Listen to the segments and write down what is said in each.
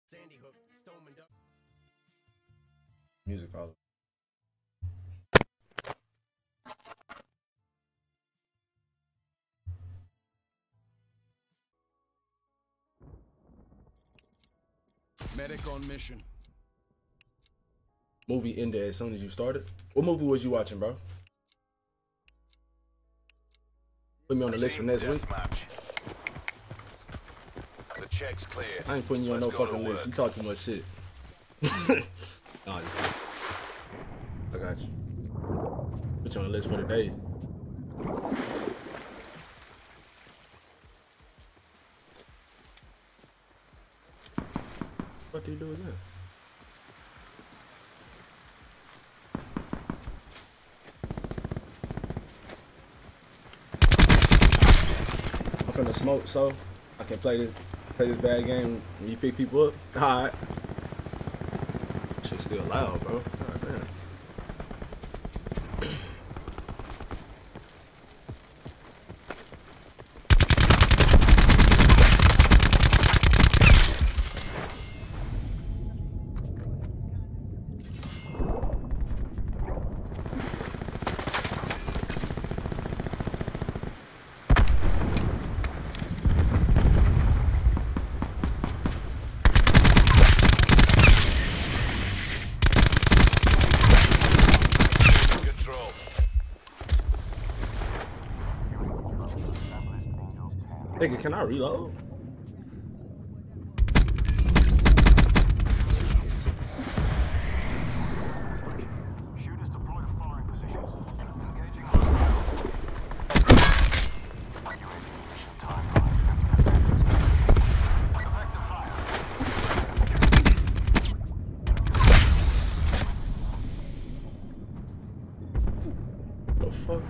Music all. Medic on mission. Movie ended as soon as you started. What movie was you watching, bro? Put me on the list for next week. The check's clear. I ain't putting you on no fucking list. You talk too much shit. Nah, I got you. Put you on the list for the day. What do you do with that? I'm finna smoke so I can play this bad game when you pick people up. Alright. Shit's still loud, bro. God damn. Nigga, can I reload? Shooters deploy to firing positions. Engaging hostile. Evacuating mission time by 50% expected. Effective fire. The fuck?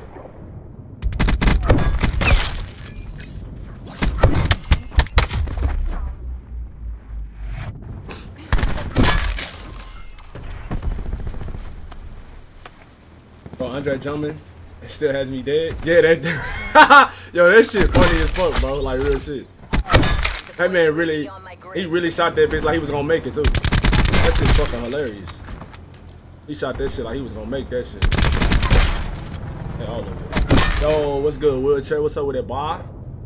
Oh, Andre Drummond, it still has me dead. Yeah, that yo, that shit funny as fuck, bro. Like real shit. That man really, he really shot that bitch like he was gonna make it too. That shit's fucking hilarious. He shot that shit like he was gonna make that shit. Yeah, all of it. Yo, what's good, wheelchair? What's up with that bar?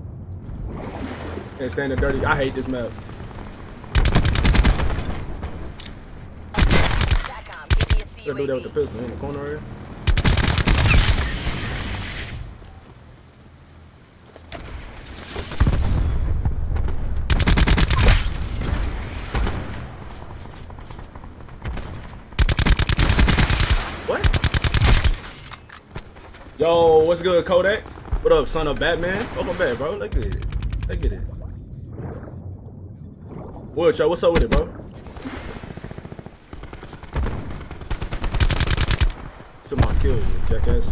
And standing dirty. I hate this map. Gonna do that with the pistol in the corner area. What? Yo, what's good, Kodak? What up, son of Batman? Welcome back, bro. Look at it. Look at it. Wheelchair, what's up with it, bro? To my kill, you jackass.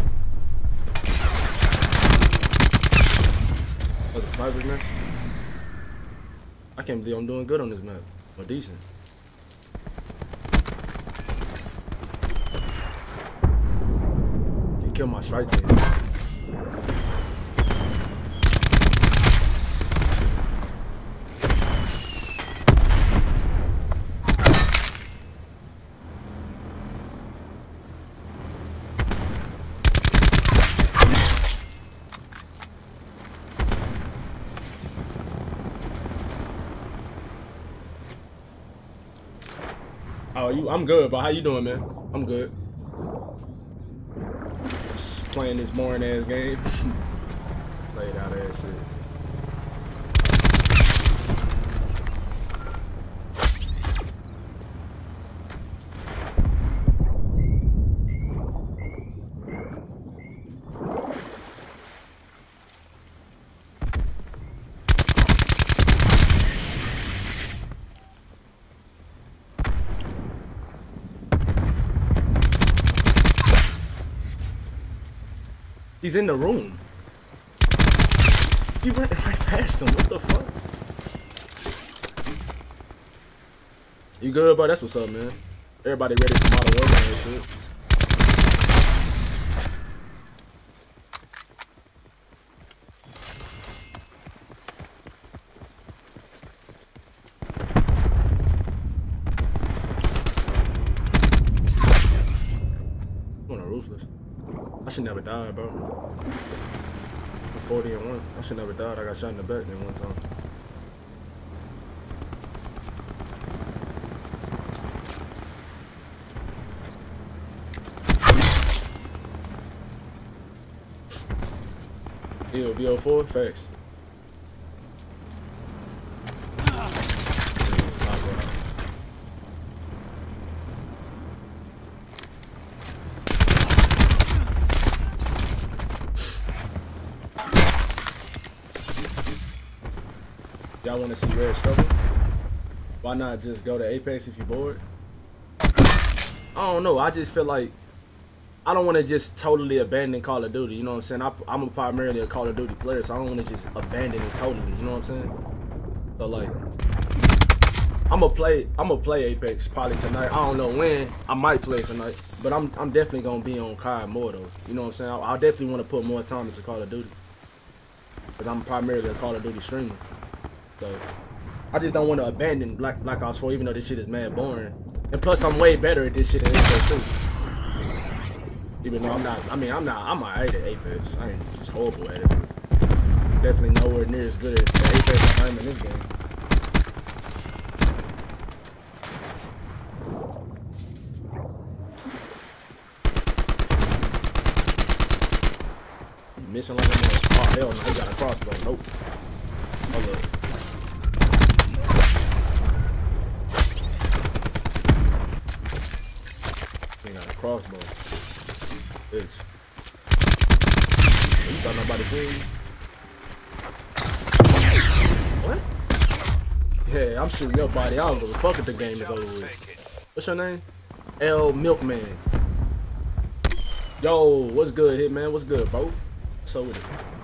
That's a sniper's nest. I can't believe I'm doing good on this map. Or decent. Can kill my strike team. Oh, I'm good, but how you doing, man? I'm good. Just playing this boring ass game. Played out ass shit. He's in the room. You ran right past him. What the fuck? You good, bro? That's what's up, man. Everybody ready for Modern Warfare and shit. useless. I should never die, bro. I'm 40-1. I should never died. I got shot in the back then one time. Ew, BO4, facts. Y'all want to see Red struggle? Why not just go to Apex if you're bored? I don't know. I just feel like I don't want to just totally abandon Call of Duty. You know what I'm saying? I'm a primarily a Call of Duty player, so I don't want to just abandon it totally. You know what I'm saying? So like, I'm gonna play Apex probably tonight. I don't know when. I might play tonight, but I'm definitely gonna be on COD more though. You know what I'm saying? I definitely want to put more time into Call of Duty because I'm primarily a Call of Duty streamer. So I just don't want to abandon Black Ops 4, even though this shit is mad boring. And plus, I'm way better at this shit than Apex 2. Even though I'm not. I mean, I'm alright at Apex. I ain't just horrible at it. Definitely nowhere near as good at Apex as I am in this game. Missing like a man. Oh hell no, he got a crossbow. Nope. Hold up. He got a crossbow. Bitch. You thought nobody seen you? What? Yeah, I'm shooting your body. I don't give a fuck if the game is over with. What's your name? L Milkman. Yo, what's good, Hitman? What's good, bro? So with it.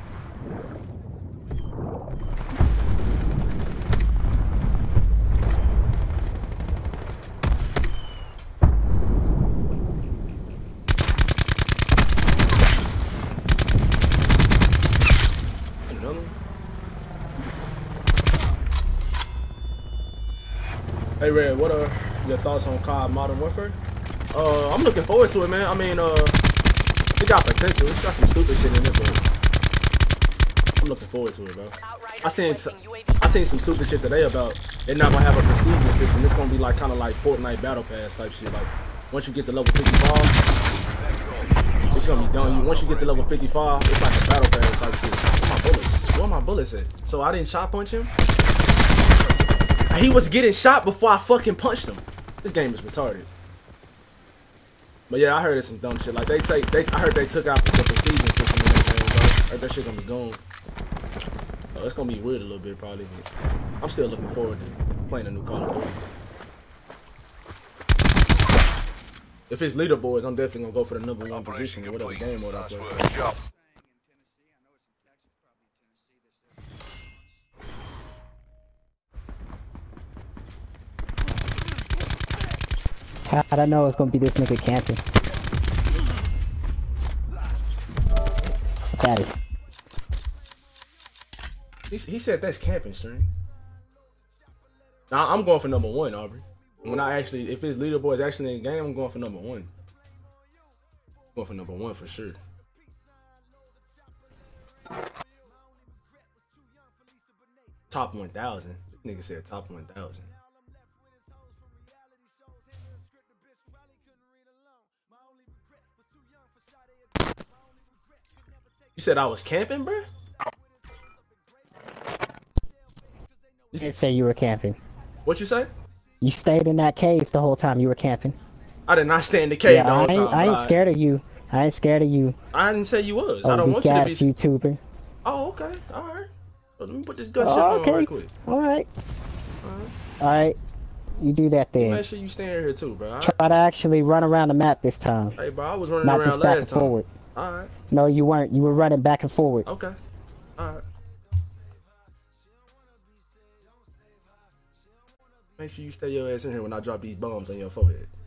Hey Red, what are your thoughts on COD Modern Warfare? I'm looking forward to it, man. I mean, it got potential. It's got some stupid shit in it, but I'm looking forward to it, bro. I seen some stupid shit today about they're not gonna have a prestige system. It's gonna be like kind of like Fortnite Battle Pass type shit. Like once you get to level 55, it's gonna be done. Once you get to level 55, it's like a Battle Pass type shit. Where my bullets? Where my bullets at? So I didn't shot punch him. He was getting shot before I fucking punched him. This game is retarded. But yeah, I heard it's some dumb shit. Like I heard they took out the prestige system in that game, bro. I heard that shit gonna be gone. Oh, it's gonna be weird a little bit probably, but I'm still looking forward to playing a new Call of Duty. If it's leaderboards, I'm definitely gonna go for the #1 position in whatever game mode I play. How'd I know it's gonna be this nigga camping? Got it. He said that's camping, String. Now I'm going for #1, Aubrey. When I actually, if it's leaderboards actually in the game, I'm going for #1. I'm going for #1 for sure. Top 1,000. This nigga said top 1,000. You said I was camping, bro? You didn't say you were camping. What you say? You stayed in that cave the whole time you were camping. I did not stay in the cave the whole time. I ain't scared of you. I ain't scared of you. I didn't say you was. I don't want you to be. YouTuber. Oh, okay. All right. Let me put this gun shit on right quick. All right. All right. You do that then. Make sure you stay in here too, bro. Try to actually run around the map this time. Hey, bro, I was running Not around just back last and forward. All right. No, you weren't. You were running back and forward. Okay. All right. Make sure you stay your ass in here when I drop these bombs on your forehead.